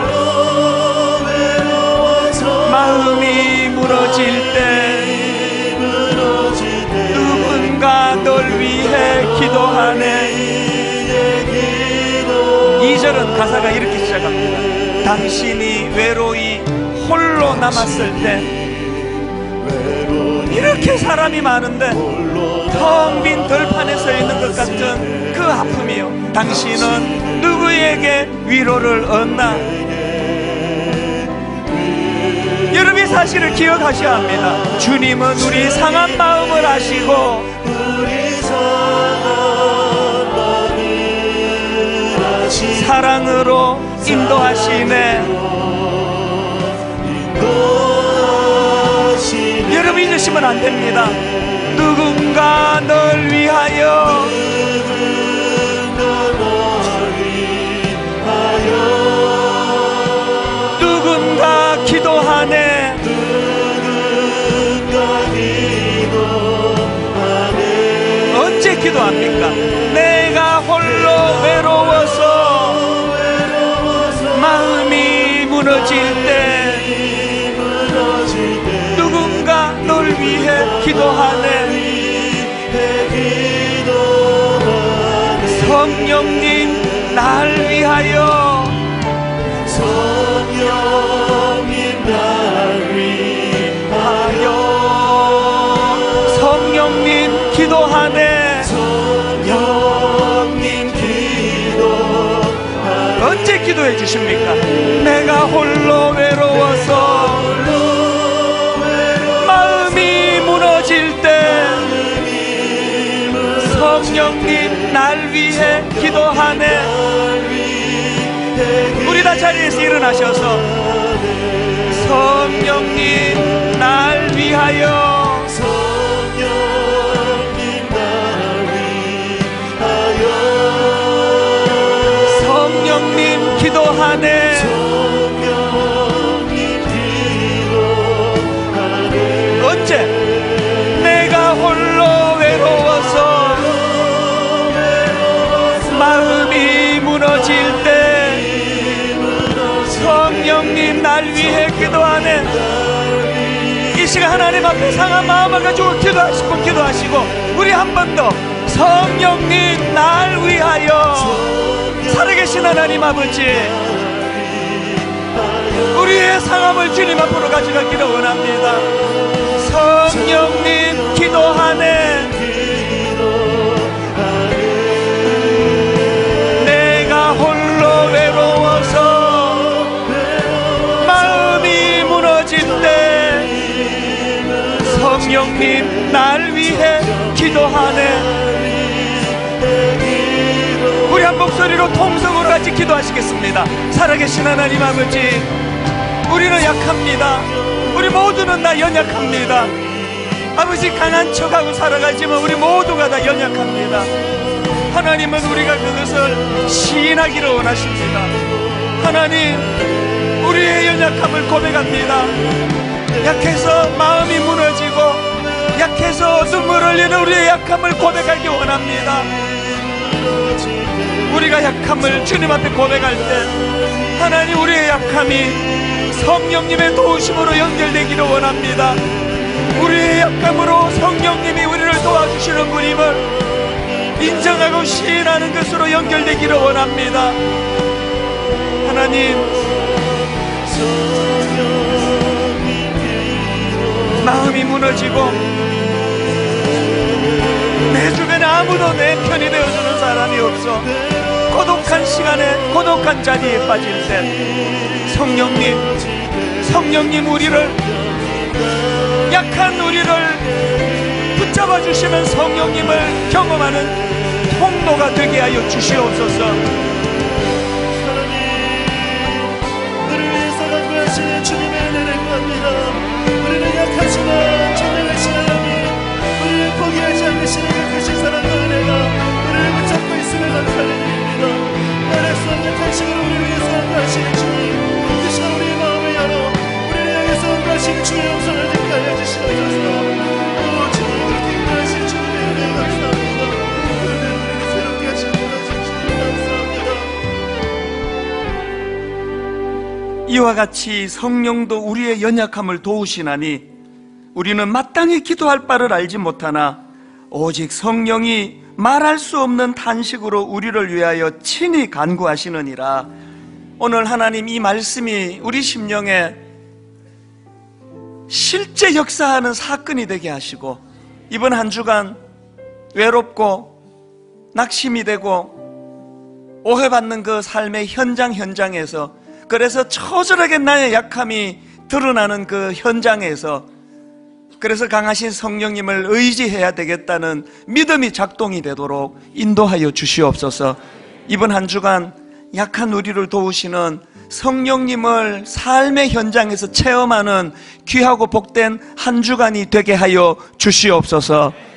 마음이 무너질 때 누군가 널 위해 기도하네. 2절은 가사가 이렇게 시작합니다. 당신이 외로이 홀로 남았을 때, 이렇게 사람이 많은데 텅 빈 들판에 서 있는 것 같은 그 아픔이요, 당신은 누구에게 위로를 얻나? 여러분이 사실을 기억하셔야 합니다. 주님은 우리 상한 마음을 아시고 사랑으로 인도하시네. 여러분 잊으시면 안 됩니다. 누군가 널 위하여 누군가 기도하네. 언제 기도합니까? 내가 홀로 외로워서 마음이 무너질 때 누군가 널 위해 기도하네. 성령님 날 위하여 성령님 날 위하여 성령님 기도하네. 성령님 기도하네. 언제 기도해 주십니까? 내가 홀로 외로워서 마음이 무너질 때 성령님 날 위해 기도하네. 우리 다 자리에서 일어나셔서 성령님 날 위하여 성령님 날 위하여 성령님 기도하네 성령님 기도하네 언제 내가 홀로 외로워서 마음이 무너질 때 성령님 날 위해 기도하네. 이 시간 하나님 앞에 상한 마음을 가지고 기도하실 분 기도하시고, 우리 한 번 더 성령님 날 위하여. 살아계신 하나님 아버지, 우리의 상함을 주님 앞으로 가져가기를 원합니다. 성령님 기도하네. 내가 홀로 외로워서 마음이 무너질 때 성령님 날 위해 기도하네. 우리 한 목소리로 통성으로 같이 기도하시겠습니다. 살아계신 하나님 아버지, 우리는 약합니다. 우리 모두는 다 연약합니다. 아버지, 강한 척하고 살아가지만 우리 모두가 다 연약합니다. 하나님은 우리가 그것을 시인하기를 원하십니다. 하나님, 우리의 연약함을 고백합니다. 약해서 마음이 무너지고 약해서 눈물 흘리는 우리의 약함을 고백하기 원합니다. 우리가 약함을 주님 앞에 고백할 때 하나님, 우리의 약함이 성령님의 도우심으로 연결되기를 원합니다. 우리의 약함으로 성령님이 우리를 도와주시는 분임을 인정하고 시인하는 것으로 연결되기를 원합니다. 하나님, 마음이 무너지고 내 주변에 아무도 내 편이 되어주는 사람이 없어 고독한 시간에 고독한 자리에 빠질 때 성령님 우리를, 약한 우리를 붙잡아 주시는 성령님을 경험하는 통로가 되게 하여 주시옵소서. 우리를 위해서 간구하시는 주님의 은혜를 구합니다. 우리는 약하지만 전능하신 하나님, 우리를 포기하지 않으시는 그 크신 사랑과 은혜가 우리를 붙잡고 있음을 감사드립니다. 말할 수 없는 탄식으로 우리를 위해서 간구하시는 주님, 그 시간 우리의 마음을 열어 우리를 향해서 간구하시는 주의 영성을 듣게 하여 주시옵소서. 오 주님, 그렇게 인도하신 주님의 은혜 감사합니다. 오늘 우리를 새롭게 하시는 주님 감사합니다. 이와 같이 성령도 우리의 연약함을 도우시나니 우리는 마땅히 기도할 바를 알지 못하나 오직 성령이 말할 수 없는 탄식으로 우리를 위하여 친히 간구하시느니라. 오늘 하나님, 이 말씀이 우리 심령에 실제 역사하는 사건이 되게 하시고, 이번 한 주간 외롭고 낙심이 되고 오해받는 그 삶의 현장에서, 그래서 처절하게 나의 약함이 드러나는 그 현장에서, 그래서 강하신 성령님을 의지해야 되겠다는 믿음이 작동이 되도록 인도하여 주시옵소서. 이번 한 주간 약한 우리를 도우시는 성령님을 삶의 현장에서 체험하는 귀하고 복된 한 주간이 되게 하여 주시옵소서.